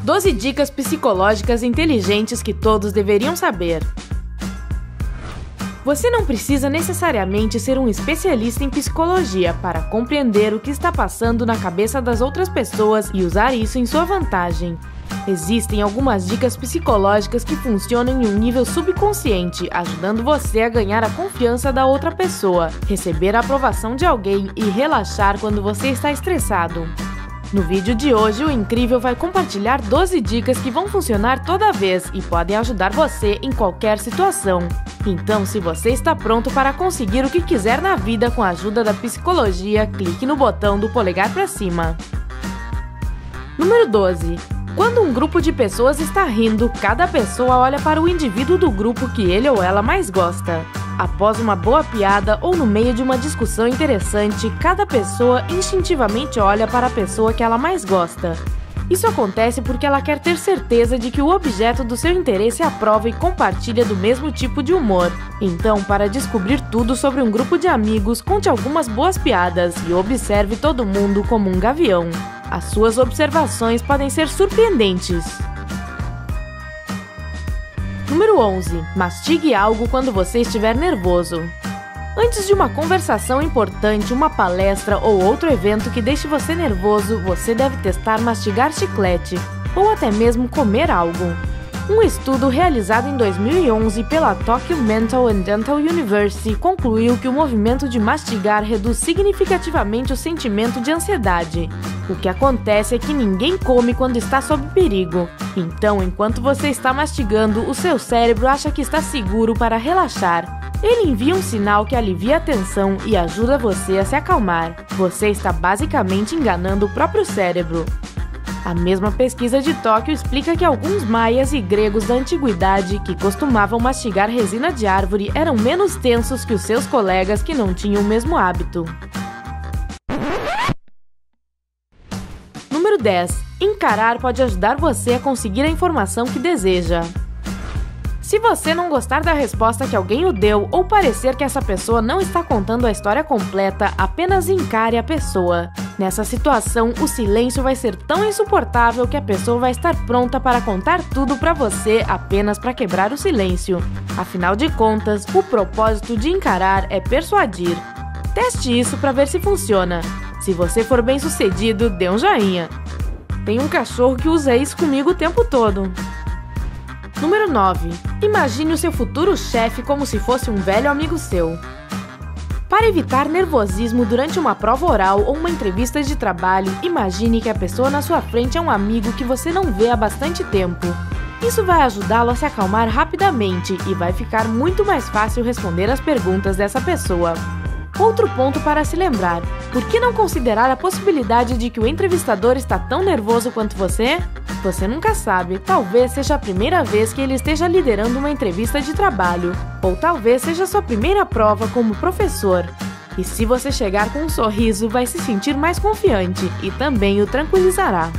12 dicas psicológicas inteligentes que todos deveriam saber. Você não precisa necessariamente ser um especialista em psicologia para compreender o que está passando na cabeça das outras pessoas e usar isso em sua vantagem. Existem algumas dicas psicológicas que funcionam em um nível subconsciente, ajudando você a ganhar a confiança da outra pessoa, receber a aprovação de alguém e relaxar quando você está estressado. No vídeo de hoje, o Incrível vai compartilhar 12 dicas que vão funcionar toda vez e podem ajudar você em qualquer situação. Então, se você está pronto para conseguir o que quiser na vida com a ajuda da psicologia, clique no botão do polegar para cima. Número 12. Quando um grupo de pessoas está rindo, cada pessoa olha para o indivíduo do grupo que ele ou ela mais gosta. Após uma boa piada ou no meio de uma discussão interessante, cada pessoa instintivamente olha para a pessoa que ela mais gosta. Isso acontece porque ela quer ter certeza de que o objeto do seu interesse aprova e compartilha do mesmo tipo de humor. Então, para descobrir tudo sobre um grupo de amigos, conte algumas boas piadas e observe todo mundo como um gavião. As suas observações podem ser surpreendentes. Número 11. Mastigue algo quando você estiver nervoso. Antes de uma conversação importante, uma palestra ou outro evento que deixe você nervoso, você deve testar mastigar chiclete, ou até mesmo comer algo. Um estudo realizado em 2011 pela Tokyo Mental and Dental University concluiu que o movimento de mastigar reduz significativamente o sentimento de ansiedade. O que acontece é que ninguém come quando está sob perigo. Então, enquanto você está mastigando, o seu cérebro acha que está seguro para relaxar. Ele envia um sinal que alivia a tensão e ajuda você a se acalmar. Você está basicamente enganando o próprio cérebro. A mesma pesquisa de Tóquio explica que alguns maias e gregos da antiguidade que costumavam mastigar resina de árvore eram menos tensos que os seus colegas que não tinham o mesmo hábito. Número 10. Encarar pode ajudar você a conseguir a informação que deseja. Se você não gostar da resposta que alguém o deu ou parecer que essa pessoa não está contando a história completa, apenas encare a pessoa. Nessa situação, o silêncio vai ser tão insuportável que a pessoa vai estar pronta para contar tudo para você apenas para quebrar o silêncio. Afinal de contas, o propósito de encarar é persuadir. Teste isso para ver se funciona. Se você for bem-sucedido, dê um joinha. Tem um cachorro que usa isso comigo o tempo todo. Número 9. Imagine o seu futuro chefe como se fosse um velho amigo seu. Para evitar nervosismo durante uma prova oral ou uma entrevista de trabalho, imagine que a pessoa na sua frente é um amigo que você não vê há bastante tempo. Isso vai ajudá-lo a se acalmar rapidamente e vai ficar muito mais fácil responder as perguntas dessa pessoa. Outro ponto para se lembrar: por que não considerar a possibilidade de que o entrevistador está tão nervoso quanto você? Você nunca sabe, talvez seja a primeira vez que ele esteja liderando uma entrevista de trabalho, ou talvez seja sua primeira prova como professor. E se você chegar com um sorriso, vai se sentir mais confiante e também o tranquilizará.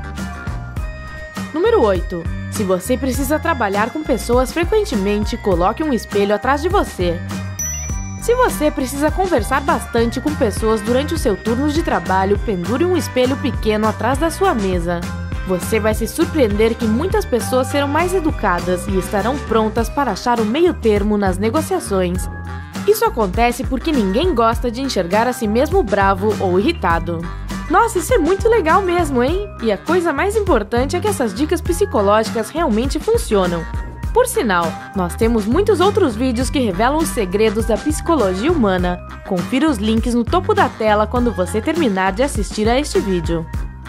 Número 8. Se você precisa trabalhar com pessoas frequentemente, coloque um espelho atrás de você. Se você precisa conversar bastante com pessoas durante o seu turno de trabalho, pendure um espelho pequeno atrás da sua mesa. Você vai se surpreender que muitas pessoas serão mais educadas e estarão prontas para achar o meio termo nas negociações. Isso acontece porque ninguém gosta de enxergar a si mesmo bravo ou irritado. Nossa, isso é muito legal mesmo, hein? E a coisa mais importante é que essas dicas psicológicas realmente funcionam. Por sinal, nós temos muitos outros vídeos que revelam os segredos da psicologia humana. Confira os links no topo da tela quando você terminar de assistir a este vídeo.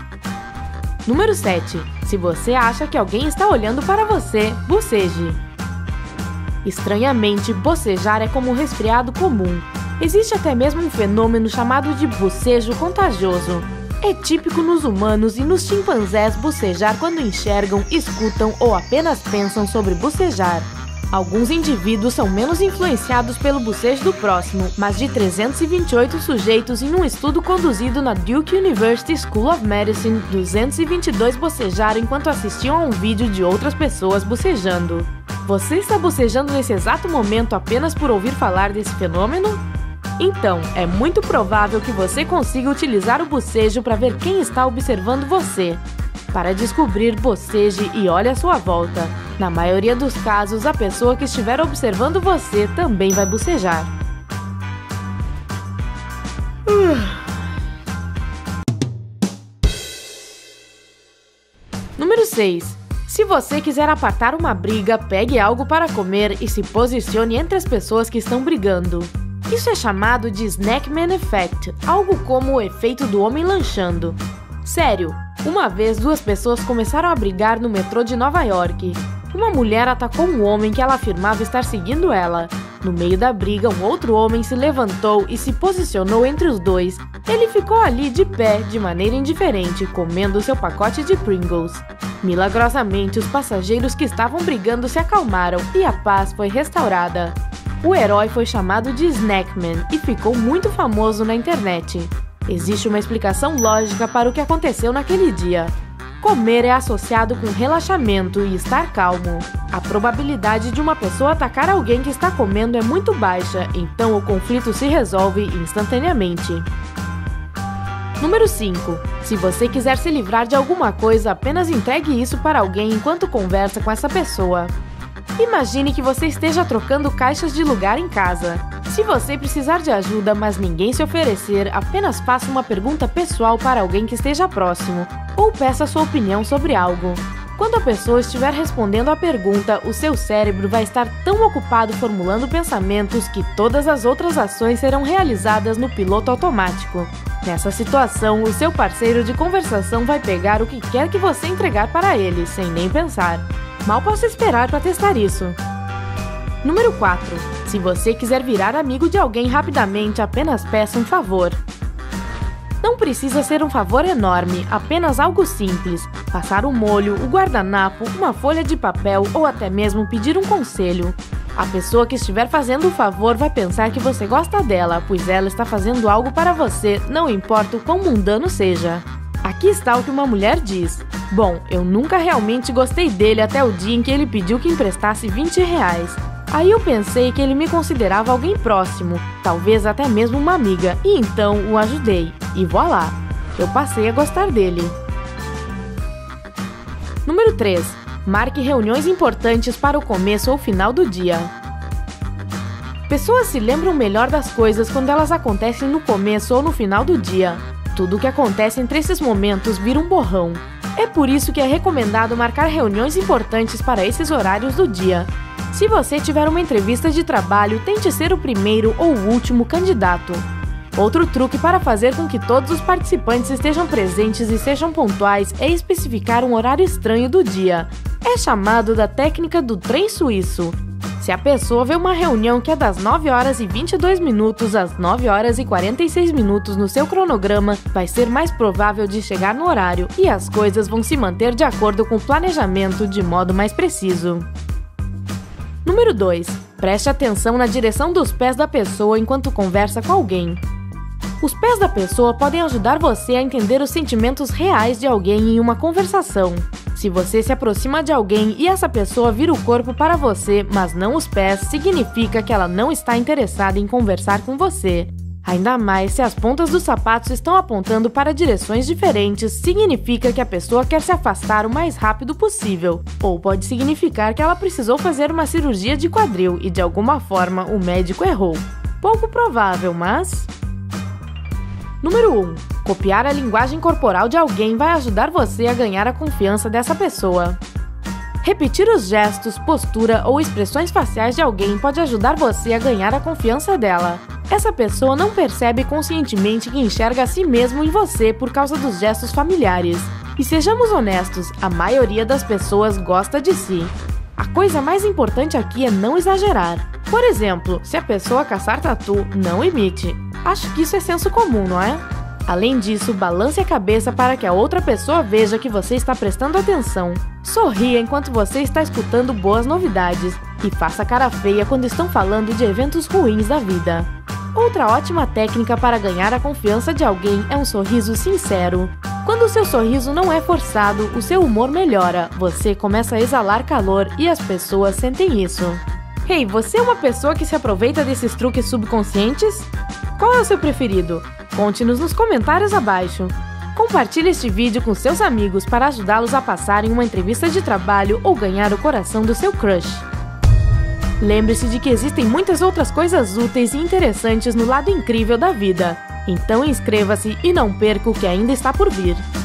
Número 7. Se você acha que alguém está olhando para você, boceje. Estranhamente, bocejar é como um resfriado comum. Existe até mesmo um fenômeno chamado de bocejo contagioso. É típico nos humanos e nos chimpanzés bocejar quando enxergam, escutam ou apenas pensam sobre bocejar. Alguns indivíduos são menos influenciados pelo bocejo do próximo, mas de 328 sujeitos em um estudo conduzido na Duke University School of Medicine, 222 bocejaram enquanto assistiam a um vídeo de outras pessoas bocejando. Você está bocejando nesse exato momento apenas por ouvir falar desse fenômeno? Então, é muito provável que você consiga utilizar o bocejo para ver quem está observando você. Para descobrir, boceje e olhe à sua volta. Na maioria dos casos, a pessoa que estiver observando você também vai bocejar. Número 6. Se você quiser apartar uma briga, pegue algo para comer e se posicione entre as pessoas que estão brigando. Isso é chamado de Snackman Effect, algo como o efeito do homem lanchando. Sério, uma vez duas pessoas começaram a brigar no metrô de Nova York. Uma mulher atacou um homem que ela afirmava estar seguindo ela. No meio da briga, um outro homem se levantou e se posicionou entre os dois. Ele ficou ali de pé, de maneira indiferente, comendo seu pacote de Pringles. Milagrosamente, os passageiros que estavam brigando se acalmaram e a paz foi restaurada. O herói foi chamado de Snackman e ficou muito famoso na internet. Existe uma explicação lógica para o que aconteceu naquele dia. Comer é associado com relaxamento e estar calmo. A probabilidade de uma pessoa atacar alguém que está comendo é muito baixa, então o conflito se resolve instantaneamente. Número 5. Se você quiser se livrar de alguma coisa, apenas entregue isso para alguém enquanto conversa com essa pessoa. Imagine que você esteja trocando caixas de lugar em casa. Se você precisar de ajuda, mas ninguém se oferecer, apenas faça uma pergunta pessoal para alguém que esteja próximo, ou peça sua opinião sobre algo. Quando a pessoa estiver respondendo a pergunta, o seu cérebro vai estar tão ocupado formulando pensamentos que todas as outras ações serão realizadas no piloto automático. Nessa situação, o seu parceiro de conversação vai pegar o que quer que você entregar para ele, sem nem pensar. Mal posso esperar para testar isso. Número 4. Se você quiser virar amigo de alguém rapidamente, apenas peça um favor. Não precisa ser um favor enorme, apenas algo simples. Passar um molho, o guardanapo, uma folha de papel ou até mesmo pedir um conselho. A pessoa que estiver fazendo o favor vai pensar que você gosta dela, pois ela está fazendo algo para você, não importa o quão mundano seja. Aqui está o que uma mulher diz. Bom, eu nunca realmente gostei dele até o dia em que ele pediu que emprestasse R$20. Aí eu pensei que ele me considerava alguém próximo, talvez até mesmo uma amiga, e então o ajudei. E voilá, eu passei a gostar dele. Número 3. Marque reuniões importantes para o começo ou final do dia. Pessoas se lembram melhor das coisas quando elas acontecem no começo ou no final do dia. Tudo o que acontece entre esses momentos vira um borrão. É por isso que é recomendado marcar reuniões importantes para esses horários do dia. Se você tiver uma entrevista de trabalho, tente ser o primeiro ou o último candidato. Outro truque para fazer com que todos os participantes estejam presentes e sejam pontuais é especificar um horário estranho do dia. É chamado da técnica do trem suíço. Se a pessoa vê uma reunião que é das 9h22 às 9h46 no seu cronograma, vai ser mais provável de chegar no horário e as coisas vão se manter de acordo com o planejamento de modo mais preciso. Número 2. Preste atenção na direção dos pés da pessoa enquanto conversa com alguém. Os pés da pessoa podem ajudar você a entender os sentimentos reais de alguém em uma conversação. Se você se aproxima de alguém e essa pessoa vira o corpo para você, mas não os pés, significa que ela não está interessada em conversar com você. Ainda mais se as pontas dos sapatos estão apontando para direções diferentes, significa que a pessoa quer se afastar o mais rápido possível. Ou pode significar que ela precisou fazer uma cirurgia de quadril e de alguma forma o médico errou. Pouco provável, mas... Número 1. Copiar a linguagem corporal de alguém vai ajudar você a ganhar a confiança dessa pessoa. Repetir os gestos, postura ou expressões faciais de alguém pode ajudar você a ganhar a confiança dela. Essa pessoa não percebe conscientemente que enxerga a si mesmo em você por causa dos gestos familiares. E sejamos honestos, a maioria das pessoas gosta de si. A coisa mais importante aqui é não exagerar. Por exemplo, se a pessoa caçar tatu, não imite. Acho que isso é senso comum, não é? Além disso, balance a cabeça para que a outra pessoa veja que você está prestando atenção. Sorria enquanto você está escutando boas novidades e faça cara feia quando estão falando de eventos ruins da vida. Outra ótima técnica para ganhar a confiança de alguém é um sorriso sincero. Quando o seu sorriso não é forçado, o seu humor melhora, você começa a exalar calor e as pessoas sentem isso. Hey, você é uma pessoa que se aproveita desses truques subconscientes? Qual é o seu preferido? Conte-nos nos comentários abaixo. Compartilhe este vídeo com seus amigos para ajudá-los a passarem uma entrevista de trabalho ou ganhar o coração do seu crush. Lembre-se de que existem muitas outras coisas úteis e interessantes no lado incrível da vida. Então inscreva-se e não perca o que ainda está por vir.